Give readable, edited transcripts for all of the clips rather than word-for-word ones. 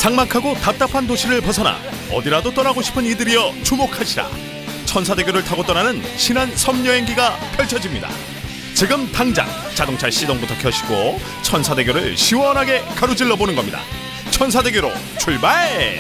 삭막하고 답답한 도시를 벗어나 어디라도 떠나고 싶은 이들이여 주목하시라. 천사대교를 타고 떠나는 신안 섬여행기가 펼쳐집니다. 지금 당장 자동차 시동부터 켜시고 천사대교를 시원하게 가로질러 보는 겁니다. 천사대교로 출발!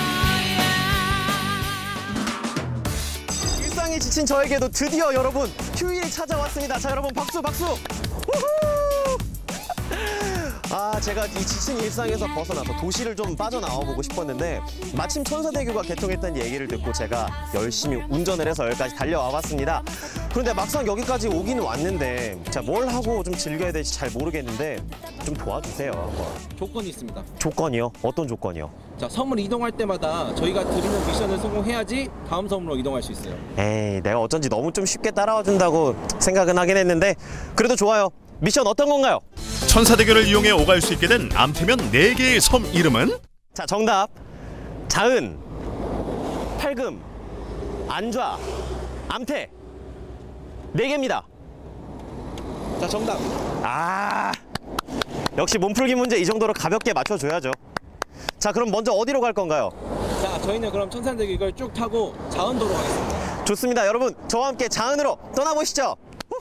일상에 지친 저에게도 드디어 여러분 휴일이 찾아왔습니다. 자, 여러분 박수 박수! 우후! 아, 제가 이 지친 일상에서 벗어나서 도시를 좀 빠져나와보고 싶었는데 마침 천사대교가 개통했다는 얘기를 듣고 제가 열심히 운전을 해서 여기까지 달려와 봤습니다. 그런데 막상 여기까지 오긴 왔는데 자, 뭘 하고 좀 즐겨야 될지 잘 모르겠는데 좀 도와주세요. 한번. 조건이 있습니다. 조건이요? 어떤 조건이요? 자, 섬을 이동할 때마다 저희가 드리는 미션을 성공해야지 다음 섬으로 이동할 수 있어요. 에이, 내가 어쩐지 너무 좀 쉽게 따라와 준다고 생각은 하긴 했는데 그래도 좋아요. 미션 어떤 건가요? 천사대교를 이용해 오갈 수 있게 된 암태면 4개의 섬 이름은? 자, 정답. 자은, 팔금, 안좌, 암태. 4개입니다. 자, 정답. 아, 역시 몸풀기 문제 이 정도로 가볍게 맞춰줘야죠. 자, 그럼 먼저 어디로 갈 건가요? 자, 저희는 그럼 천사대교 이걸 쭉 타고 자은도로 가겠습니다. 좋습니다. 여러분, 저와 함께 자은으로 떠나보시죠.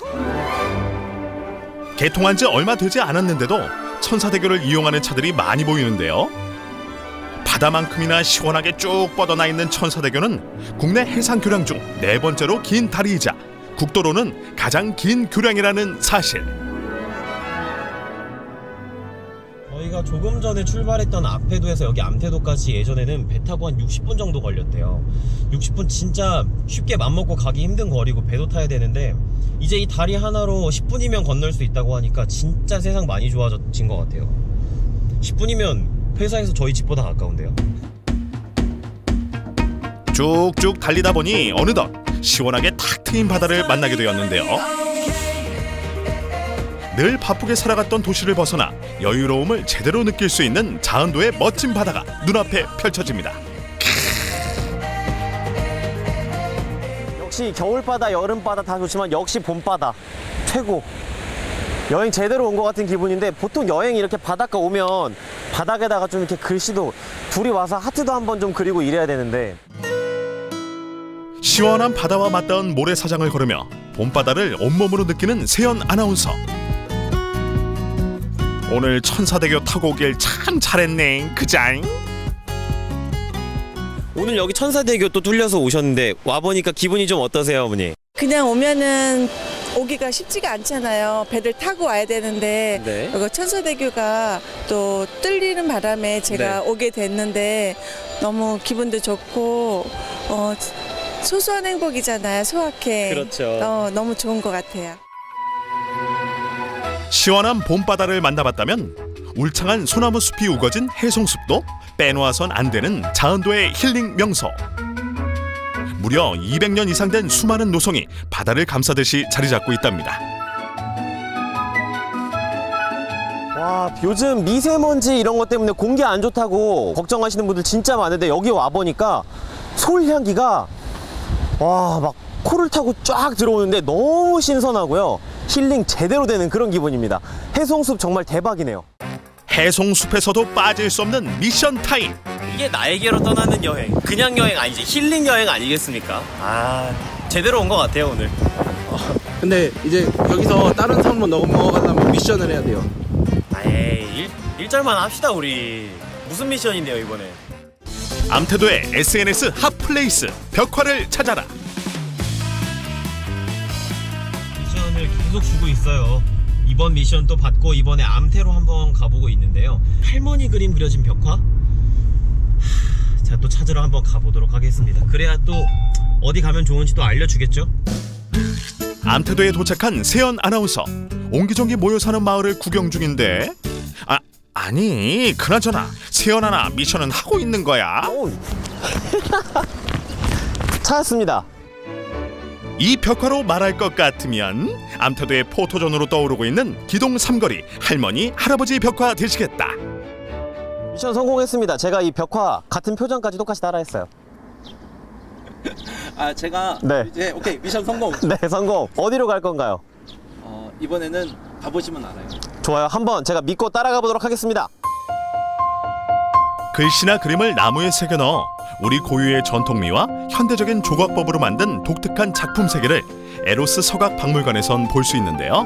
개통한 지 얼마 되지 않았는데도 천사대교를 이용하는 차들이 많이 보이는데요. 바다만큼이나 시원하게 쭉 뻗어나 있는 천사대교는 국내 해상교량 중 4번째로 긴 다리이자 국도로는 가장 긴 교량이라는 사실. 저희가 조금 전에 출발했던 앞태도에서 여기 암태도까지 예전에는 배 타고 한 60분 정도 걸렸대요. 60분 진짜 쉽게 맘먹고 가기 힘든 거리고 배도 타야 되는데 이제 이 다리 하나로 10분이면 건널 수 있다고 하니까 진짜 세상 많이 좋아진 것 같아요. 10분이면 회사에서 저희 집보다 가까운데요. 쭉쭉 달리다 보니 어느덧 시원하게 탁 트인 바다를 만나게 되었는데요. 늘 바쁘게 살아갔던 도시를 벗어나 여유로움을 제대로 느낄 수 있는 자은도의 멋진 바다가 눈앞에 펼쳐집니다. 역시 겨울바다, 여름바다 다 좋지만 역시 봄바다 최고. 여행 제대로 온 것 같은 기분인데 보통 여행 이렇게 바닷가 오면 바닥에다가 좀 이렇게 글씨도 둘이 와서 하트도 한번 좀 그리고 이래야 되는데 시원한 바다와 맞닿은 모래사장을 걸으며 봄바다를 온몸으로 느끼는 세연 아나운서. 오늘 천사대교 타고 오길 참 잘했네, 그자잉? 오늘 여기 천사대교 또 뚫려서 오셨는데 와보니까 기분이 좀 어떠세요, 어머니? 그냥 오면은 오기가 쉽지가 않잖아요. 배를 타고 와야 되는데 네. 이거 천사대교가 또 뚫리는 바람에 제가 네. 오게 됐는데 너무 기분도 좋고 소소한 행복이잖아요. 소확행. 그렇죠. 너무 좋은 것 같아요. 시원한 봄바다를 만나봤다면 울창한 소나무 숲이 우거진 해송숲도 빼놓아선 안 되는 자은도의 힐링 명소. 무려 200년 이상 된 수많은 노성이 바다를 감싸듯이 자리 잡고 있답니다. 와, 요즘 미세먼지 이런 것 때문에 공기 안 좋다고 걱정하시는 분들 진짜 많은데 여기 와보니까 솔향기가 와, 막 코를 타고 쫙 들어오는데 너무 신선하고요. 힐링 제대로 되는 그런 기분입니다. 해송숲 정말 대박이네요. 해송숲에서도 빠질 수 없는 미션 타임. 이게 나에게로 떠나는 여행. 그냥 여행 아니지. 힐링 여행 아니겠습니까? 아, 제대로 온 것 같아요, 오늘. 근데 이제 여기서 다른 섬으로 넘어가려면 미션을 해야 돼요. 에이, 일절만 합시다, 우리. 무슨 미션인데요, 이번에? 암태도의 SNS 핫플레이스 벽화를 찾아라. 미션을 계속 주고 있어요. 이번 미션 또 받고 이번에 암태로 한번 가보고 있는데요. 할머니 그림 그려진 벽화? 제가 또 찾으러 한번 가보도록 하겠습니다. 그래야 또 어디 가면 좋은지 또 알려주겠죠? 암태도에 도착한 세연 아나운서. 옹기종기 모여 사는 마을을 구경 중인데 아니 그나저나 세연 아나 미션은 하고 있는 거야? 찾았습니다. 이 벽화로 말할 것 같으면 암태도의 포토존으로 떠오르고 있는 기동 삼거리 할머니 할아버지 벽화 되시겠다. 미션 성공했습니다. 제가 이 벽화 같은 표정까지 똑같이 따라했어요. 아, 제가 네. 이제 오케이, 미션 성공. 네, 성공. 어디로 갈 건가요? 이번에는 가보시면 알아요. 좋아요. 한번 제가 믿고 따라가 보도록 하겠습니다. 글씨나 그림을 나무에 새겨 넣어 우리 고유의 전통미와 현대적인 조각법으로 만든 독특한 작품 세계를 에로스 서각박물관에선 볼 수 있는데요.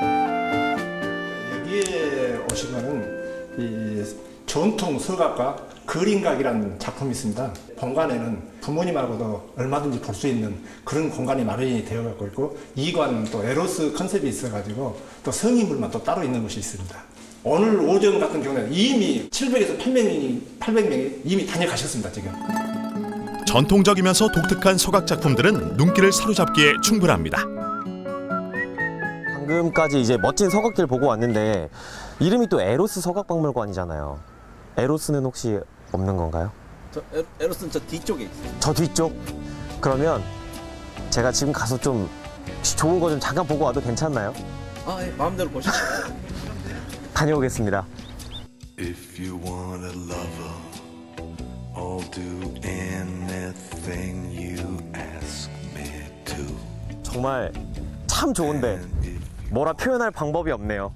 여기에 오시면은 이 전통 서각과 그림각이라는 작품이 있습니다. 본관에는 부모님하고도 얼마든지 볼 수 있는 그런 공간이 마련이 되어 갖고 있고, 이관 또 에로스 컨셉이 있어가지고 또 성인물만 또 따로 있는 곳이 있습니다. 오늘 오전 같은 경우는 이미 700에서 800명이 이미 다녀가셨습니다. 지금. 전통적이면서 독특한 서각 작품들은 눈길을 사로잡기에 충분합니다. 방금까지 이제 멋진 서각들 보고 왔는데 이름이 또 에로스 서각박물관이잖아요. 에로스는 혹시 없는 건가요? 에로스는 저 뒤쪽에 있어요. 저 뒤쪽? 그러면 제가 지금 가서 좀 좋은 거 좀 잠깐 보고 와도 괜찮나요? 예, 마음대로 보시죠. 다녀오겠습니다. If you want a lover, I'll do anything you ask me to. 정말 참 좋은데 뭐라 표현할 방법이 없네요.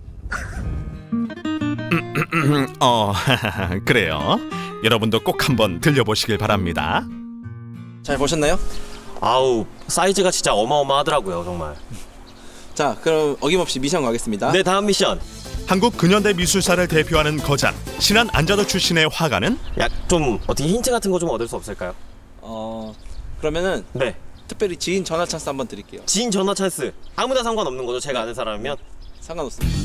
그래요. 여러분도 꼭 한번 들려보시길 바랍니다. 잘 보셨나요? 아우, 사이즈가 진짜 어마어마하더라고요, 정말. 자, 그럼 어김없이 미션 가겠습니다. 네, 다음 미션. 한국 근현대 미술사를 대표하는 거장 신안 안자도 출신의 화가는 좀 어떻게 힌트 같은 거 좀 얻을 수 없을까요? 그러면은 네. 특별히 지인 전화 찬스 한번 드릴게요. 지인 전화 찬스. 아무나 상관없는 거죠, 제가 아는 사람이면? 상관없습니다.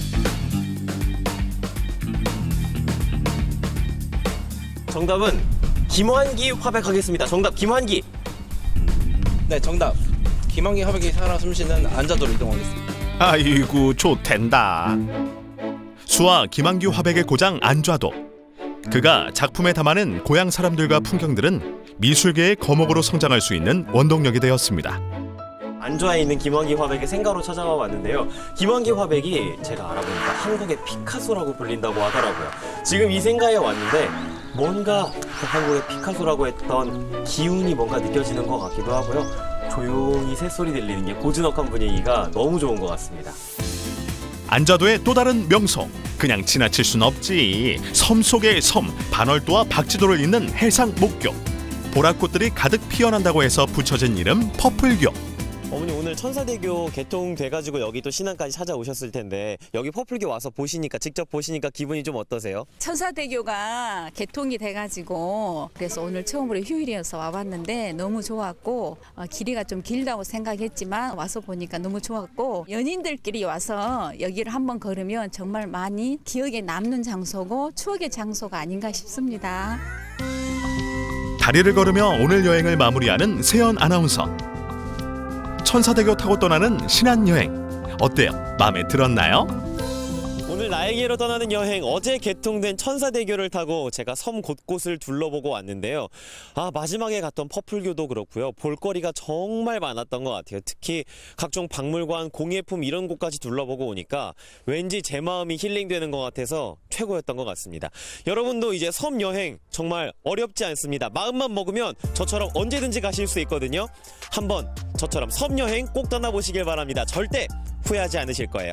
정답은 김환기 화백하겠습니다. 정답 김환기. 네, 정답. 김환기 화백이 살아 숨쉬는 안자도로 이동하겠습니다. 아이고 좋댄다. 수화 김한규 화백의 고장 안좌도. 그가 작품에 담아낸 고향 사람들과 풍경들은 미술계의 거목으로 성장할 수 있는 원동력이 되었습니다. 안좌에 있는 김환기 화백의 생가로 찾아와 봤는데요. 김환기 화백이 제가 알아보니까 한국의 피카소라고 불린다고 하더라고요. 지금 이 생가에 왔는데 뭔가 한국의 피카소라고 했던 기운이 뭔가 느껴지는 것 같기도 하고요. 조용히 새소리 들리는 게 고즈넉한 분위기가 너무 좋은 것 같습니다. 안좌도의 또 다른 명소, 그냥 지나칠 순 없지. 섬 속의 섬, 반월도와 박지도를 잇는 해상 목교. 보랏꽃들이 가득 피어난다고 해서 붙여진 이름 퍼플교. 어머니 오늘 천사대교 개통돼가지고 여기 또 신안까지 찾아오셨을 텐데 여기 퍼플교 와서 보시니까 직접 보시니까 기분이 좀 어떠세요? 천사대교가 개통이 돼가지고 그래서 오늘 처음으로 휴일이어서 와봤는데 너무 좋았고 길이가 좀 길다고 생각했지만 와서 보니까 너무 좋았고 연인들끼리 와서 여기를 한번 걸으면 정말 많이 기억에 남는 장소고 추억의 장소가 아닌가 싶습니다. 다리를 걸으며 오늘 여행을 마무리하는 세연 아나운서. 천사대교 타고 떠나는 신안여행. 어때요? 마음에 들었나요? 오늘 나에게로 떠나는 여행, 어제 개통된 천사대교를 타고 제가 섬 곳곳을 둘러보고 왔는데요. 마지막에 갔던 퍼플교도 그렇고요. 볼거리가 정말 많았던 것 같아요. 특히 각종 박물관, 공예품 이런 곳까지 둘러보고 오니까 왠지 제 마음이 힐링되는 것 같아서 최고였던 것 같습니다. 여러분도 이제 섬 여행 정말 어렵지 않습니다. 마음만 먹으면 저처럼 언제든지 가실 수 있거든요. 한번 저처럼 섬 여행 꼭 떠나보시길 바랍니다. 절대 후회하지 않으실 거예요.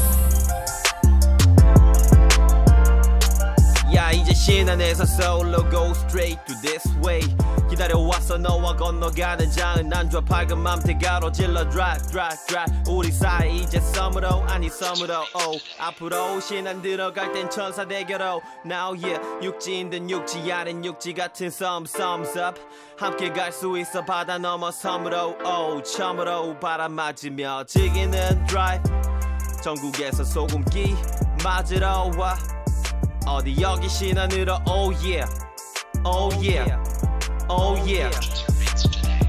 야 이제 신안에서 서울로 go straight to this way 기다려왔어 너와 건너가는 장은 안좌 밝은 맘때 가로질러 drive drive drive 우리 사이 이제 섬으로 아니 섬으로 앞으로 신안 들어갈 땐 천사대교로 now yeah 육지인 육지 아닌 육지 같은 섬 thumbs up 함께 갈 수 있어 바다 넘어 섬으로 처음으로 바람 맞으며 즐기는 drive 전국에서 소금기 맞으러 와 어디 여기 신안으로 oh yeah oh yeah oh yeah